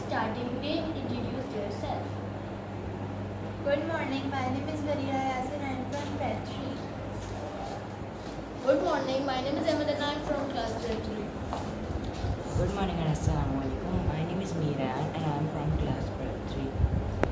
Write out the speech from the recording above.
starting, may introduce yourself. Good morning, my name is Varira Yasin. I am from grade 3. Good morning, my name is Ahmed and I am from class 3. Good morning and Assalamu alaikum. My name is Meera and I am from class 3.